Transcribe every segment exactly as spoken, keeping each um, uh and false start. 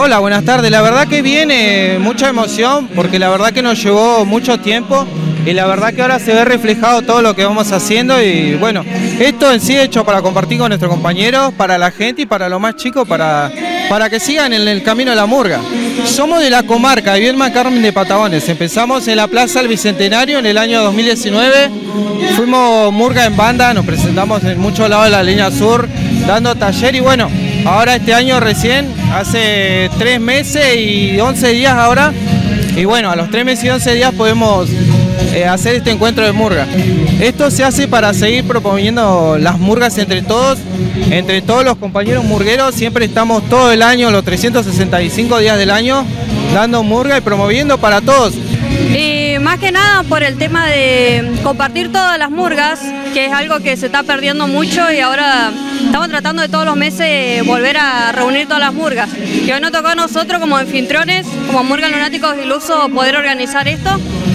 Hola, buenas tardes. La verdad que viene mucha emoción porque la verdad que nos llevó mucho tiempo y la verdad que ahora se ve reflejado todo lo que vamos haciendo y bueno, esto en sí hecho para compartir con nuestros compañeros, para la gente y para los más chicos, para, para que sigan en el camino de la murga. Somos de la comarca de Viedma Carmen de Patagones. Empezamos en la Plaza del Bicentenario en el año dos mil diecinueve. Fuimos murga en banda, nos presentamos en muchos lados de la línea sur, dando taller y bueno, ahora este año recién, hace tres meses y once días ahora, y bueno, a los tres meses y once días podemos eh, hacer este encuentro de murga. Esto se hace para seguir proponiendo las murgas entre todos, entre todos los compañeros murgueros. Siempre estamos todo el año, los trescientos sesenta y cinco días del año, dando murga y promoviendo para todos. Y más que nada por el tema de compartir todas las murgas, que es algo que se está perdiendo mucho y ahora estamos tratando de todos los meses volver a reunir todas las murgas. Y hoy nos tocó a nosotros como anfitriones, como Murga Lunáticos Ilusos, poder organizar esto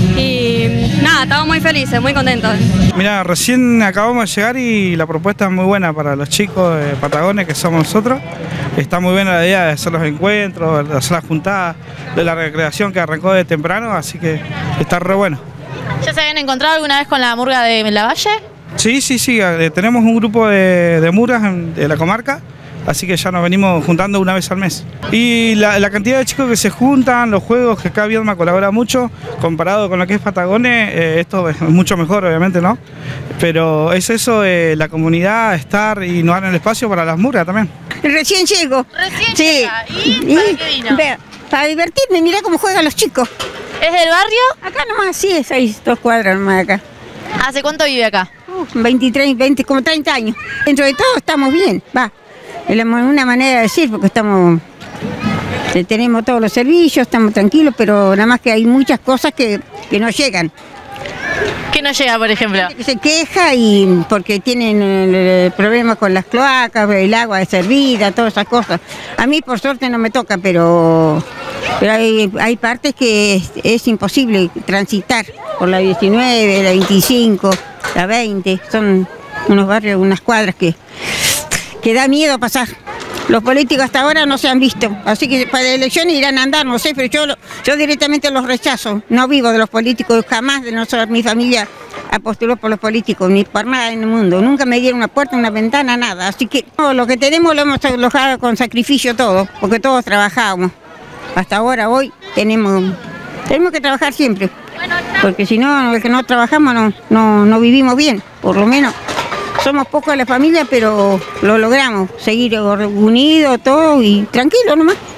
y nada, estamos muy felices, muy contentos. Mira, recién acabamos de llegar y la propuesta es muy buena para los chicos de Patagones que somos nosotros. Está muy buena la idea de hacer los encuentros, de hacer las juntadas, de la recreación que arrancó de temprano, así que está re bueno. ¿Ya se habían encontrado alguna vez con la murga de Lavalle? Sí, sí, sí, tenemos un grupo de, de murgas de la comarca, así que ya nos venimos juntando una vez al mes. Y la, la cantidad de chicos que se juntan, los juegos, que acá Viedma colabora mucho, comparado con lo que es Patagones, eh, esto es mucho mejor obviamente, ¿no? Pero es eso, eh, la comunidad, estar y nos dan el espacio para las murgas también. Recién llego. Recién sí. llega. ¿Y para qué vino? Vea, para divertirme, mirá cómo juegan los chicos. ¿Es del barrio? Acá nomás, sí, es ahí, dos cuadras nomás acá. ¿Hace cuánto vive acá? Uh, veintitrés, veinte, como treinta años. Dentro de todo estamos bien, va. Es una manera de decir, porque estamos, tenemos todos los servicios, estamos tranquilos, pero nada más que hay muchas cosas que, que no llegan. ¿Qué no llega, por ejemplo? Se queja y porque tienen eh, problemas con las cloacas, el agua de servida, todas esas cosas. A mí por suerte no me toca, pero, pero hay, hay partes que es, es imposible transitar por la diecinueve, la veinticinco, la veinte. Son unos barrios, unas cuadras que, que da miedo pasar. Los políticos hasta ahora no se han visto, así que para la elección irán a andar, no sé, pero yo, yo directamente los rechazo. No vivo de los políticos, jamás de nosotros, mi familia apostuló por los políticos, ni por nada en el mundo. Nunca me dieron una puerta, una ventana, nada. Así que no, lo que tenemos lo hemos logrado con sacrificio todo, porque todos trabajamos. Hasta ahora, hoy, tenemos, tenemos que trabajar siempre, porque si no, el que no trabajamos no, no, no vivimos bien, por lo menos. Somos pocos de la familia, pero lo logramos, seguir unidos, todo y tranquilo nomás.